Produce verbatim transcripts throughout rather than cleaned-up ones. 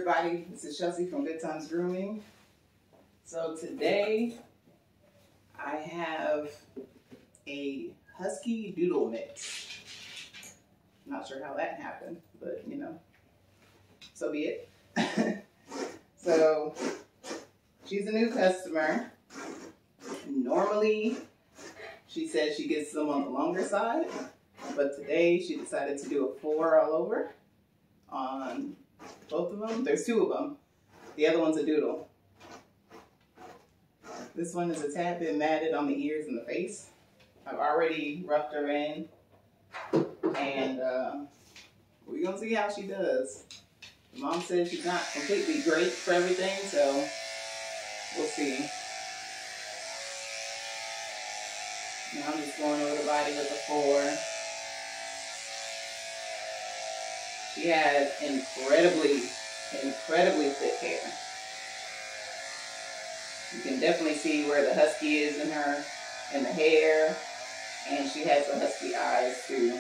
everybody, this is Chelsie from Good Times Grooming. So today I have a husky-doodle mix. Not sure how that happened, but you know, so be it. So she's a new customer. Normally she says she gets them on the longer side, but today she decided to do a four all over on both of them. There's two of them. The other one's a doodle. This one is a tad bit matted on the ears and the face. I've already roughed her in, and uh, we're gonna see how she does. The mom said she's not completely great for everything, so we'll see. Now I'm just going over the body with a four. She has incredibly, incredibly thick hair. You can definitely see where the husky is in her, in the hair, and she has the husky eyes too.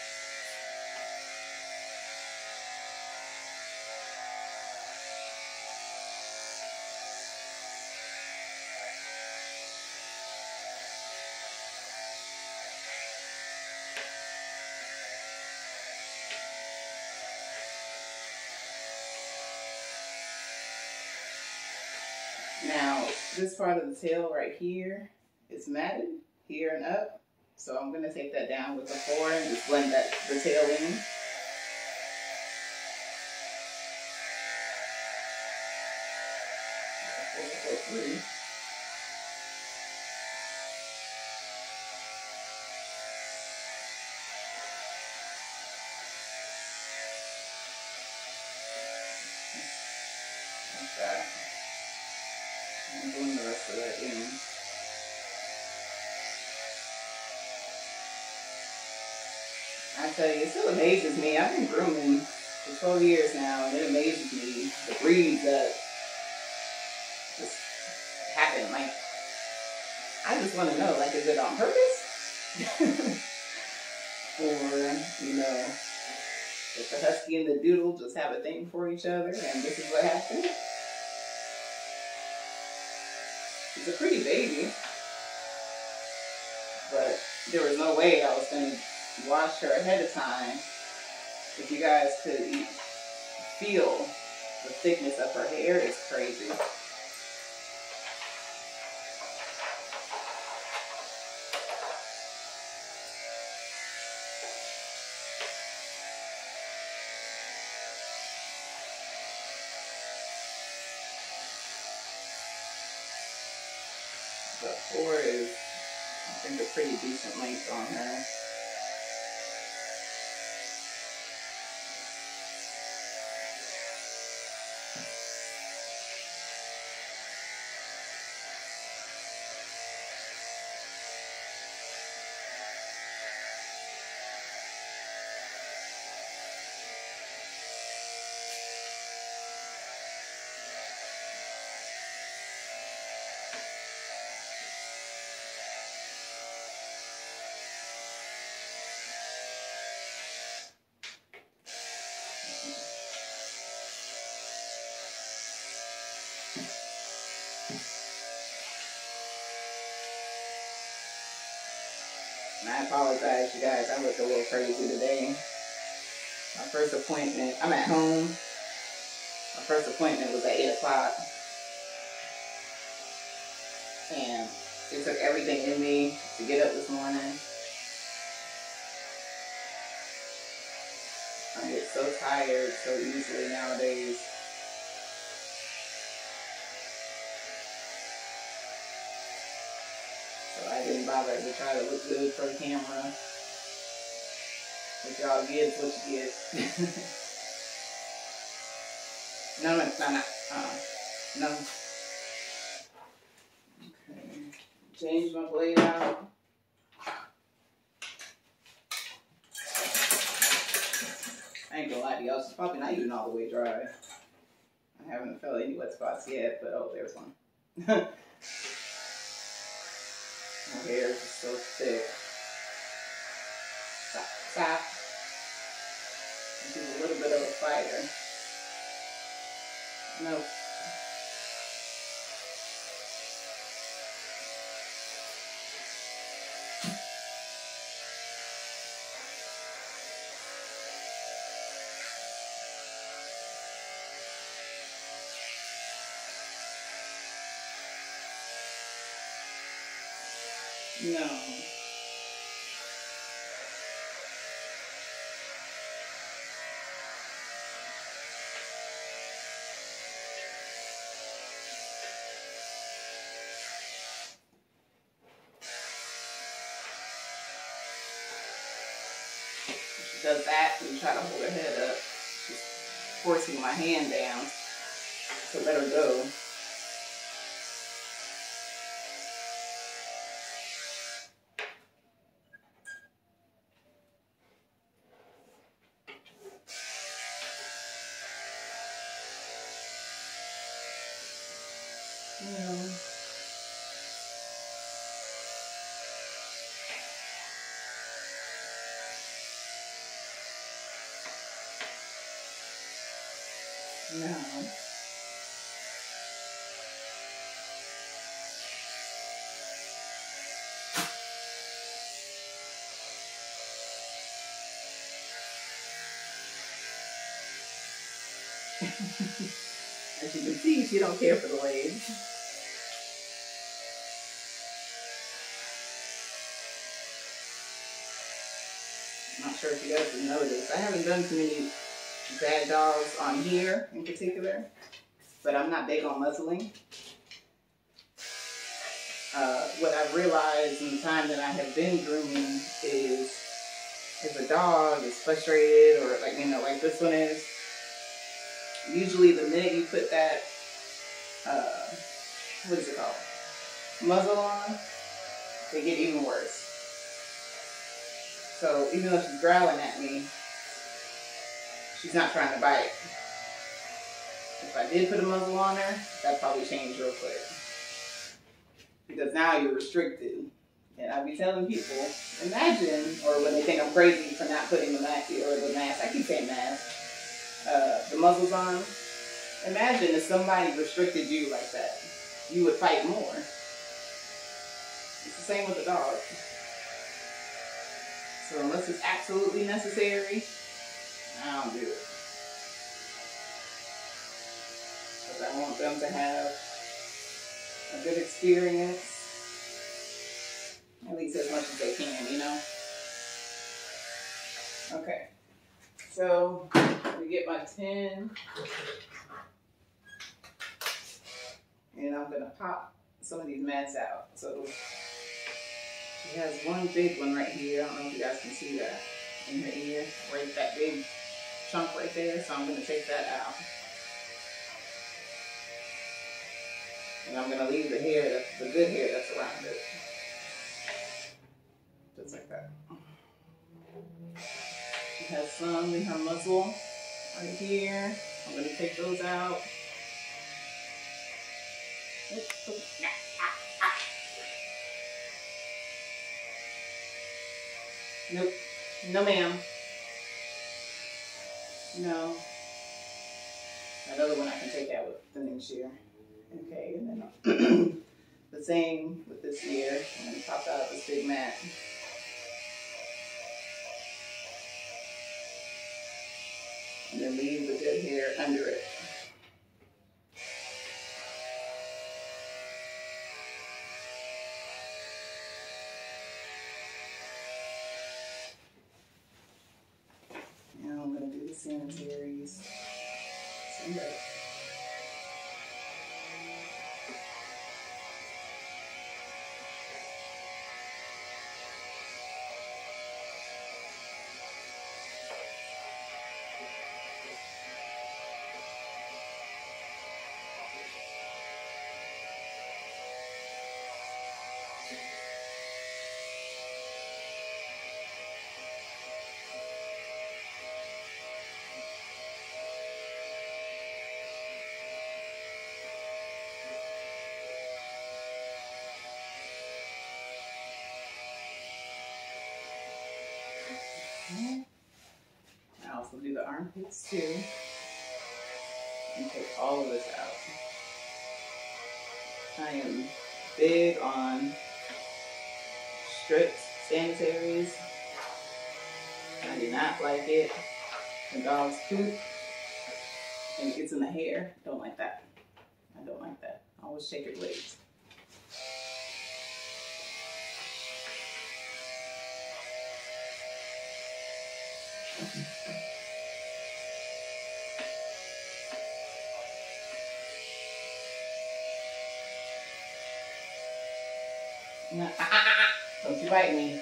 Now, this part of the tail right here is matted, here and up. So I'm going to take that down with a four and just blend that the tail in. Four, four, three. Like that. I'm doing the rest of that in. I tell you, it still amazes me. I've been grooming for twelve years now, and it amazes me the breeds that just happen. Like, I just want to know, like, is it on purpose? Or, you know, if the husky and the doodle just have a thing for each other, and this is what happens? She's a pretty baby, but there was no way I was going to wash her ahead of time. If you guys could eat, feel the thickness of her hair, it's crazy. The four is, I think, a pretty decent length on her. And I apologize, you guys, I look a little crazy today. My first appointment, I'm at home. My first appointment was at eight o'clock. And it took everything in me to get up this morning. I get so tired so easily nowadays. So I didn't bother to try to look good for the camera. What y'all get is what you get. no, no, no, no. Uh, no. Okay. Change my blade out. I ain't gonna lie to y'all, it's probably not even all the way dry. I haven't felt any wet spots yet, but oh, there's one. My hair is just so thick. Stop, stop. She's a little bit of a fighter. No. No. She does that and try to hold her head up. She's forcing my hand down to let her go. No. No. As you can see, she don't care for the legs. I'm not sure if you guys have noticed. I haven't done too many bad dogs on here in particular, but I'm not big on muzzling. Uh, what I've realized in the time that I have been grooming is if a dog is frustrated or like, you know, like this one is, usually the minute you put that, uh, what is it called, muzzle on, they get even worse. So even though she's growling at me, she's not trying to bite. If I did put a muzzle on her, that'd probably change real quick. Because now you're restricted. And I be telling people, imagine, or when they think I'm crazy for not putting the mask, or the mask, I keep saying mask, uh, the muzzles on, imagine if somebody restricted you like that. You would fight more. It's the same with the dog. So unless it's absolutely necessary, I don't do it. Because I want them to have a good experience. At least as much as they can, you know? Okay. So, we get my tin. And I'm going to pop some of these mats out. So, she has one big one right here. I don't know if you guys can see that in her ear. Right, that big chunk right there. So, I'm going to take that out. And I'm going to leave the hair, that's the good hair that's around it. Just like that. She has some in her muzzle right here. I'm going to take those out. Nope. No, ma'am. No. Another one I can take out with thinning shear. Okay, and then the same with this ear. I'm going to pop out this big mat. And then leave the good hair under it. Now I'm going to do the sanitaries. Somebody. I also do the armpits too. and take all of this out. I am big on strict sanitaries. I do not like it when dogs poop and it gets in the hair. Don't like that. I don't like that. I always shake your legs. No, ah, ah, ah. Don't you bite me.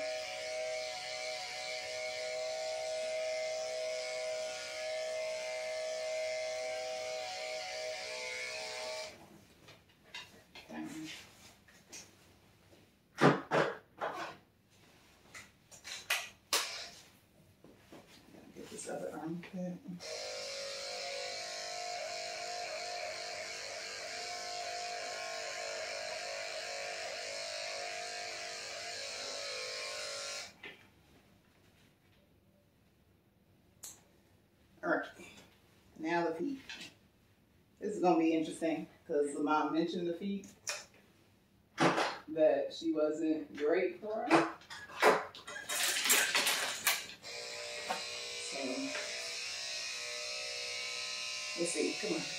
Get this other armpit. All right, now the feet. This is gonna be interesting because the mom mentioned the feet, that she wasn't great for her. So, we'll see, come on.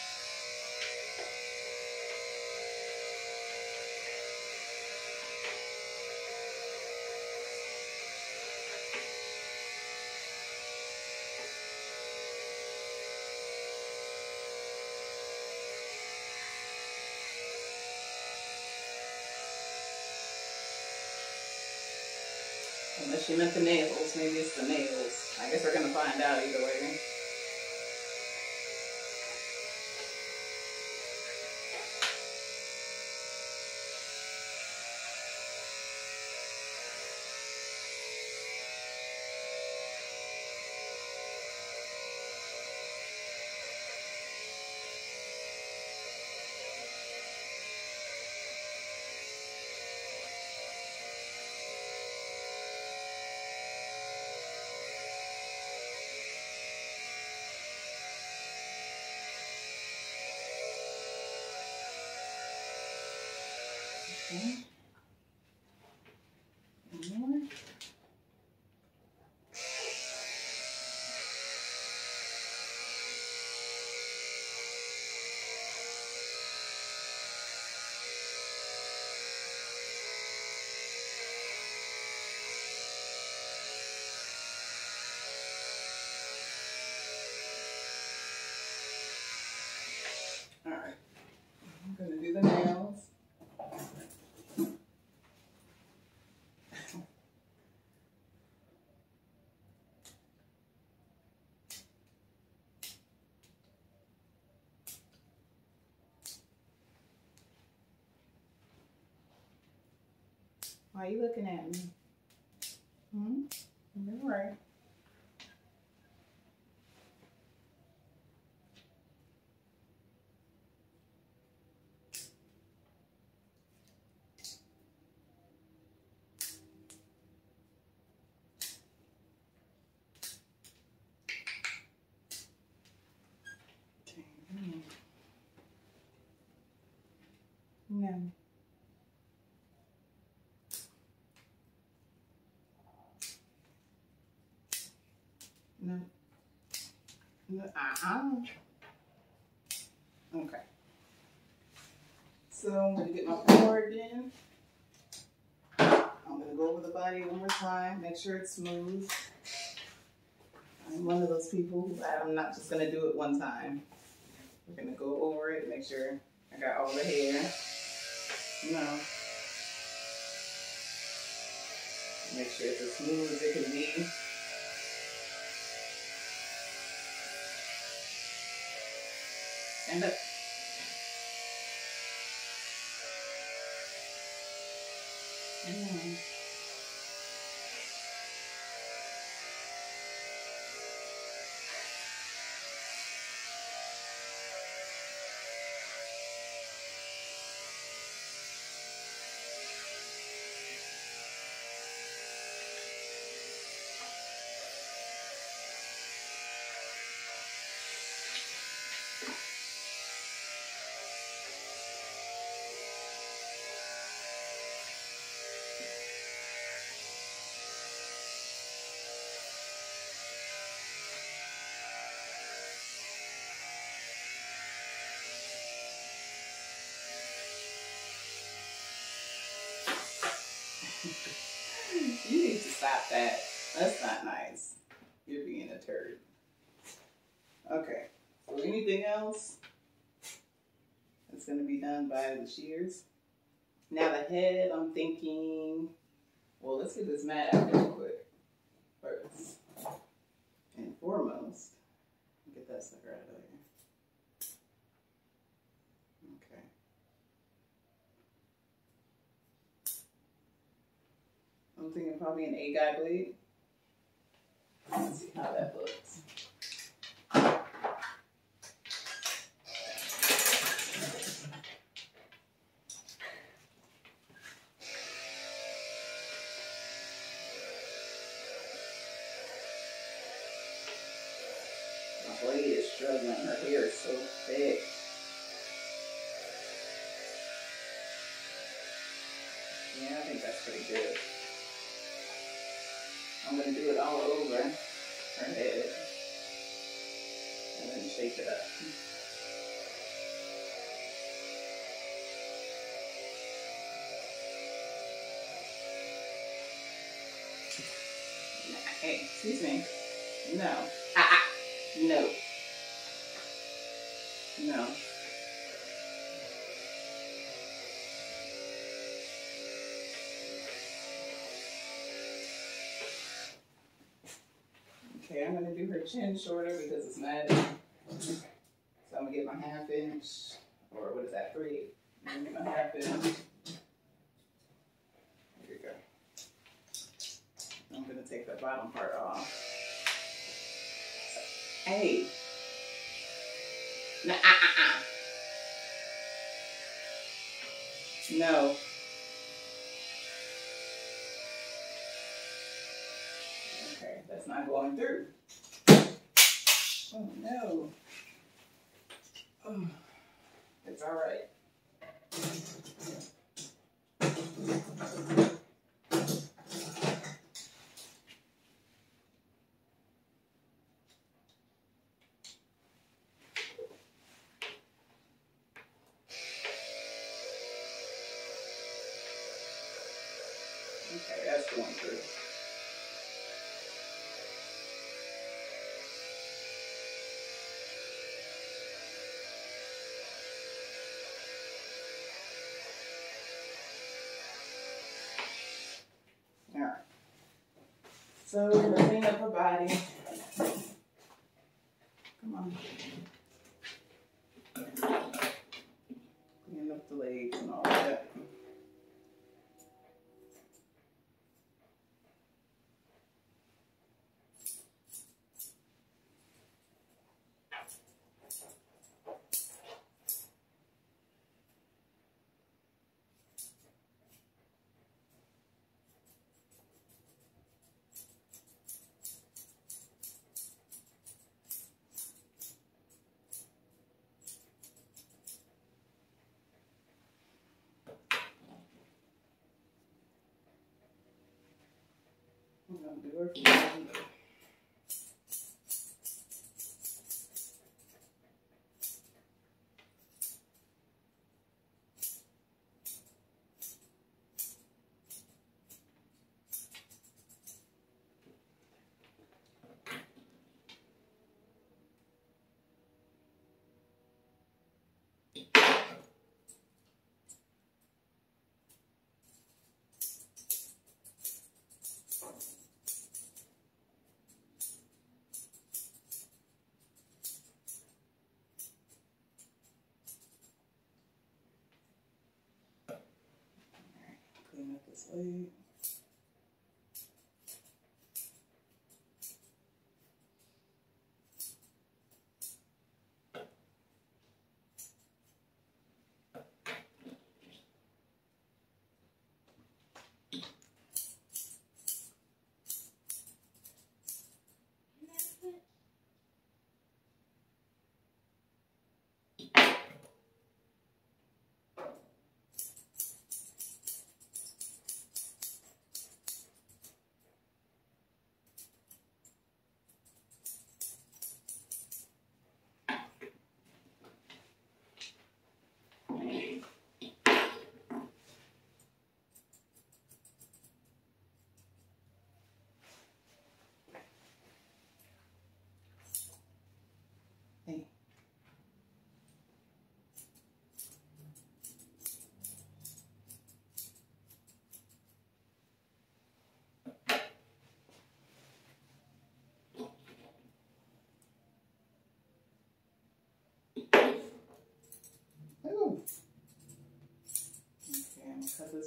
Unless she meant the nails, maybe it's the nails. I guess we're gonna find out either way. Okay. One more. All right, I'm gonna do the nails. Why are you looking at me? Hmm? You're right. No. No. No. Uh-uh. Okay. So I'm gonna get my board in. I'm gonna go over the body one more time, make sure it's smooth. I'm one of those people who I'm not just gonna do it one time. We're gonna go over it, make sure I got all the hair. No. Make sure it's as smooth as it can be. Stand up. Mm. You need to stop that. That's not nice. You're being a turd. Okay. So anything else? It's going to be done by the shears. Now the head, I'm thinking, well, let's get this mat out real quick first and foremost. Get that sucker out of there. Okay. I'm thinking probably an eight-guy blade. Let's see how that looks. My blade is struggling. Her hair is so thick. Yeah, I think that's pretty good. I'm going to do it all over her head and then shape it up. Hey, excuse me. No. Ah, ah. No. No. Okay, I'm going to do her chin shorter because it's matted. So I'm going to get my half inch, or what is that, three? I'm going to get my half inch. There you go. I'm going to take the bottom part off. Hey. No, ah, ah, ah. No. Okay, that's not going through. Oh no. Oh, it's all right. Okay, that's going through. All right. So we're gonna clean up her body. Come on. Clean up the legs and all that. I'm gonna do her from clean up this leg.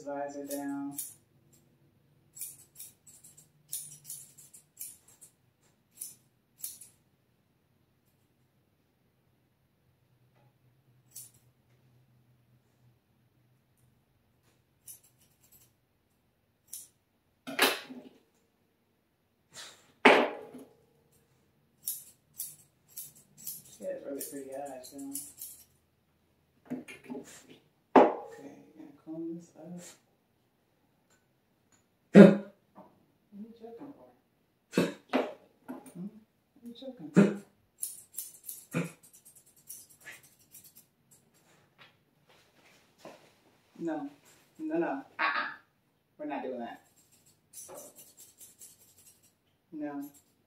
visor down. She has really pretty eyes, you know. Okay, gonna comb this up. What are you joking for? Hmm? What are you joking for? No, no, no. Uh-uh. We're not doing that. No.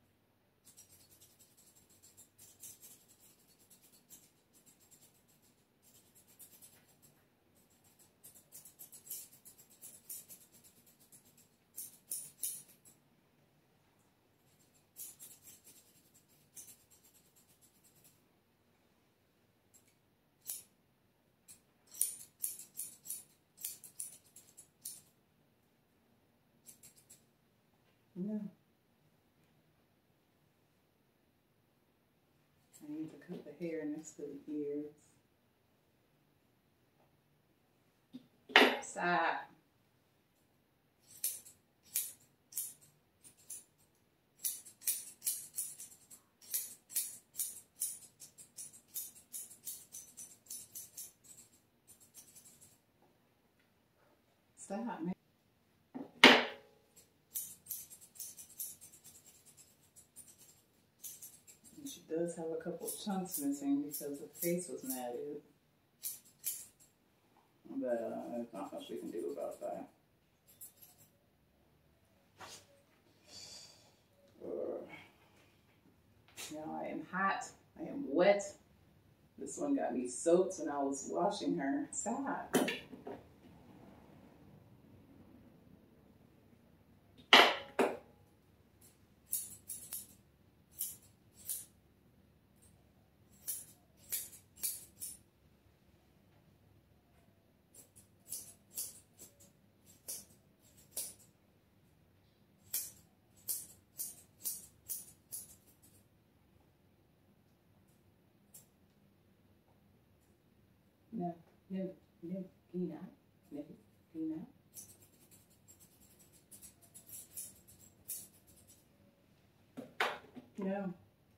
No. I need to cut the hair next to the ears. Stop. Stop, man. And she does have a couple chunks missing because the face was matted. But uh, there's not much we can do about that. Uh, now I am hot. I am wet. This one got me soaked when I was washing her. Stop. No, no, no, can you not? No, can you not? No.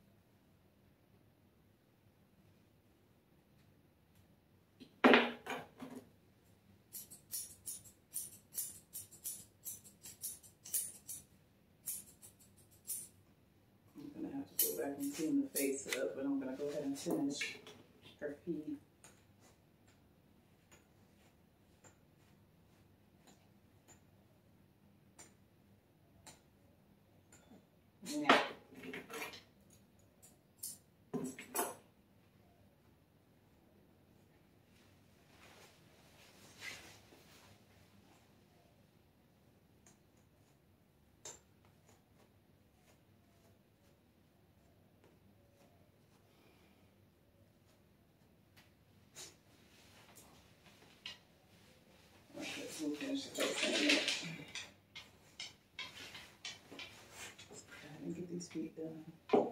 I'm gonna have to go back and clean the face up, but I'm gonna go ahead and finish her feet. Yeah. Okay, so we'll finish the face in a minute. I didn't get these feet done.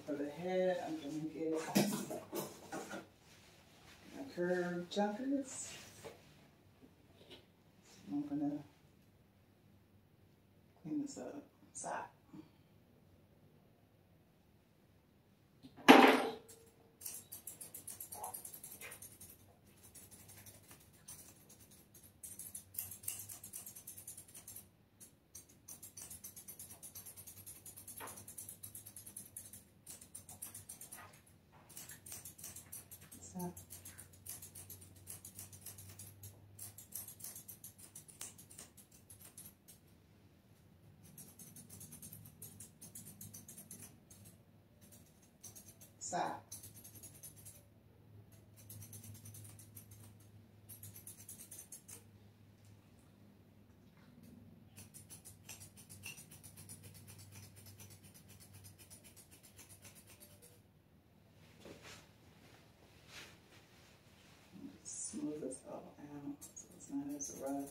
for the head, I'm going to get my curved jumpers. I'm going to clean this up. Stop. Stop. Stop. Smooth this all out so it's not as rough.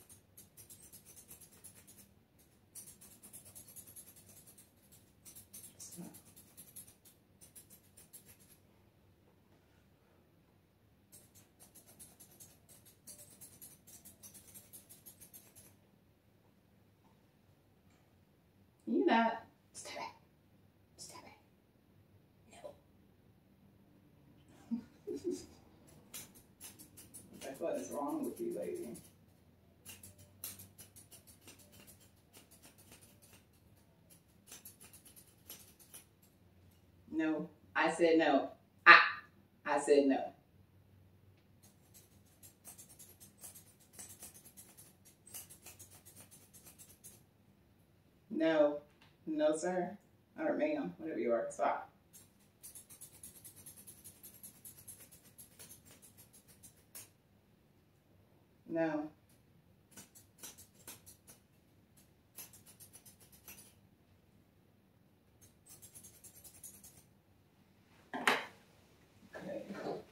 So. You not. Stop it. Stop it. No. Like, what is wrong with you, lady? No. I said no. I. I said no. No. No, sir. Or ma'am. Whatever you are. Stop. No. Okay.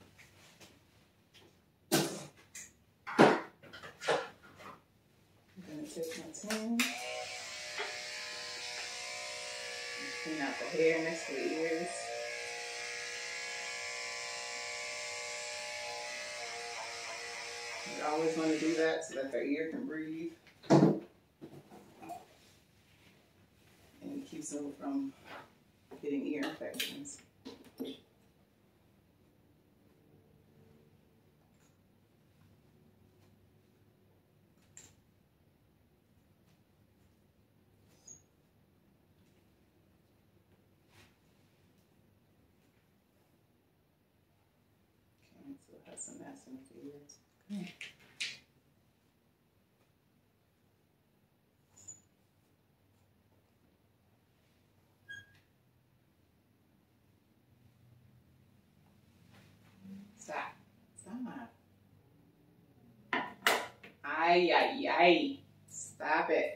I'm going to take my tin. Clean out the hair next to the ears. You always want to do that so that their ear can breathe. And it keeps them from getting ear infections. Okay, so it has some mess in the ears. Okay. Stop. Stop. Ay, ay, ay. Stop it.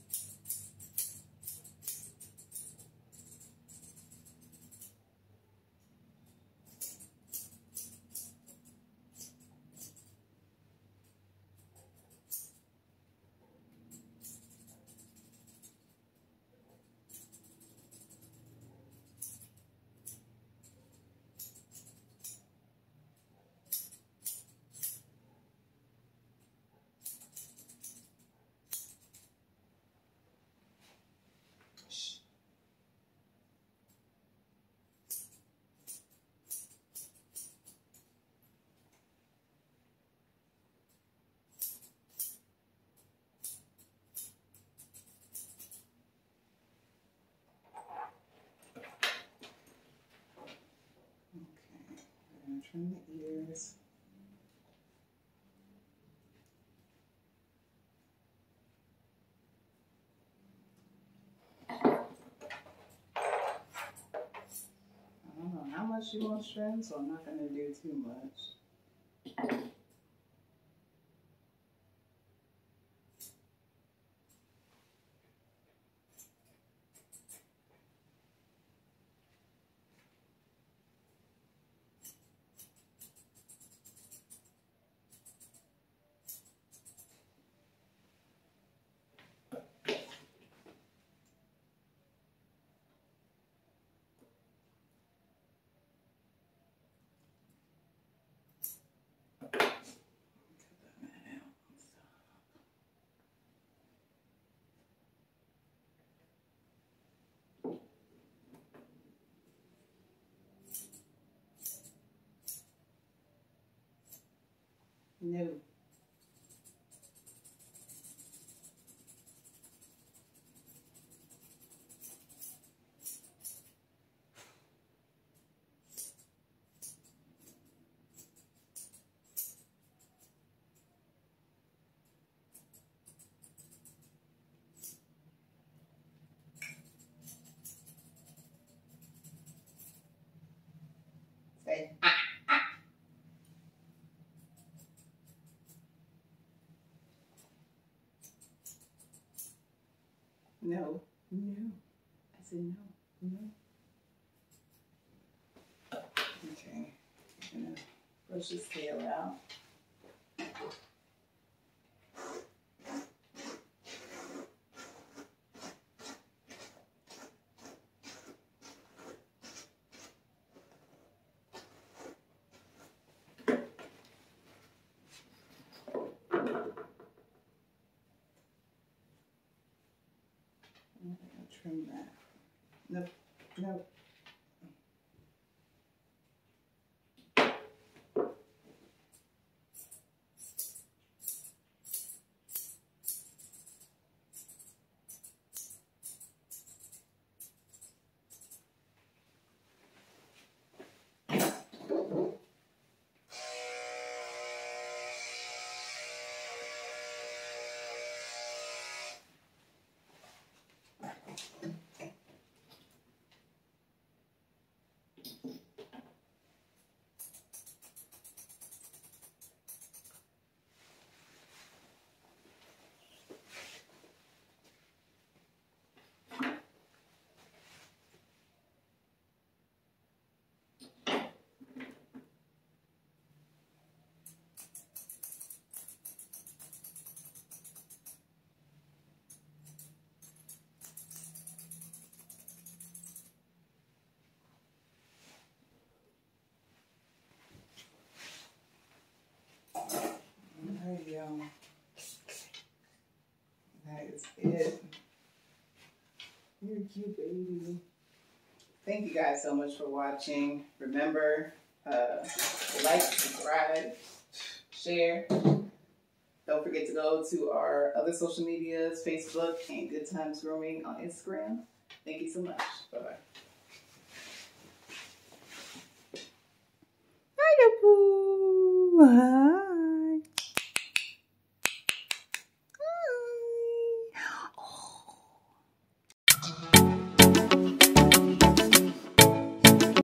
Trim the ears. I don't know how much you want to trim, so I'm not going to do too much. No. Say, ah, ah. No, no. I said no, no. Okay, I'm gonna brush his tail out. I'm gonna trim that. Nope, nope. There you go. That is it. You're a cute baby. Thank you guys so much for watching. Remember, uh, like, subscribe, share. Don't forget to go to our other social medias, Facebook and Good Times Grooming on Instagram. Thank you so much. Bye-bye. Hi, Boo.